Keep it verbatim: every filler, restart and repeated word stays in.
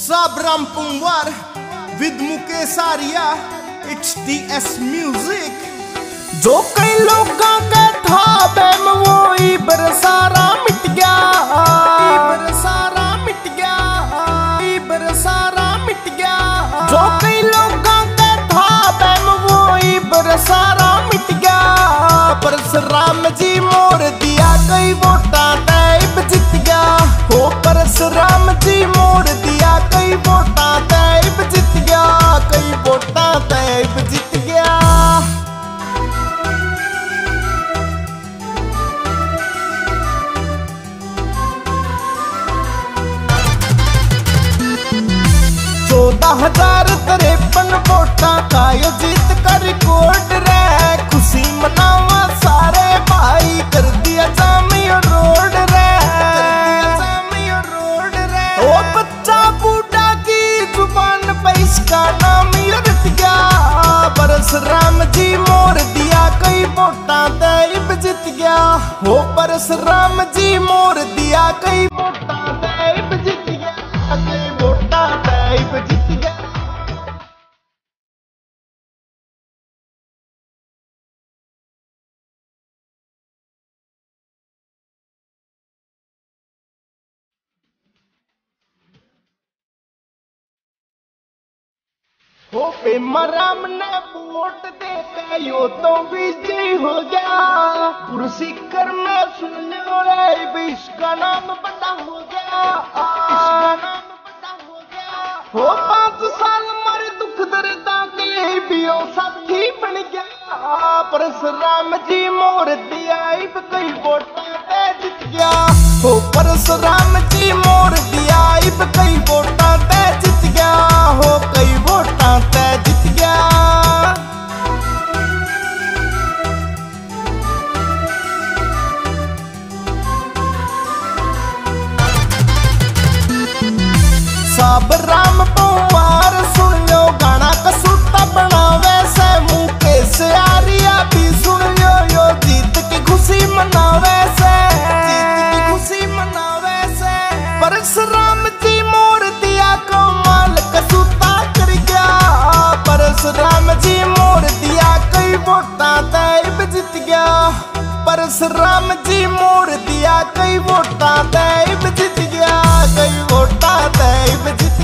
Sabram Pumwar with Mukesh Arya, it's T S Music। जो कई लोगों का था बैम वो इबर सारा मिट गया, इबर सारा मिट गया, इबर सारा मिट गया। जो कई लोगों का था बैम वो इबर सारा मिट गया। परशुराम जी मोर दिया कई वोटा तैब जीत गया। हो परशुराम जी मोर दिया कई वोटा तैब जीत गया, कई वोटा तैब जीत गया। चौदह हजार तिरपन वोटा का यो जीत का रिकॉर्ड रे। खुशी मनावा सारे भाई कर दिया जामियो रोड रे, जामियो रोड रे। ओ बच्चा बूढ़ा की जुबान पे इसका नाम यो रट गया। परशुराम जी मोर दिया कई वोटा तैब जीत गया। हो परशुराम जी मोर दिया कई वोटा तैब जीत गया, कई वोटा तैब जीत गया। हो पेमराम ने वोट देते यो तो विजय हो गया। कुर्सी कर में सुन लो रे, इसका नाम बड़ा हो गया, इसका नाम बड़ा हो गया। हो पांच साल मारे दुख दर्दा के भी ओ साथी बन गया। परशुराम जी मोर दिया इब कई वोटा ते जीत गया। हो परशुराम जी मोर दिया इब कई वोटा ते जीत गया। हो कई वोटा ते जीत गया। साबराम पवार सुन लो गाना कसूता बनावे से। मुकेश आर्या भी सुन लो यो जीत की खुशी मनावे से, जीत की खुशी मनावे से। परशुराम जी मोर दिया कमाल कसूता कर गया। परशुराम जी मोर दिया कई वोटा तैब जीत गया। परशुराम जी मोर दिया कई वोटा तैब जीत गया, कई वोटा तैब जीत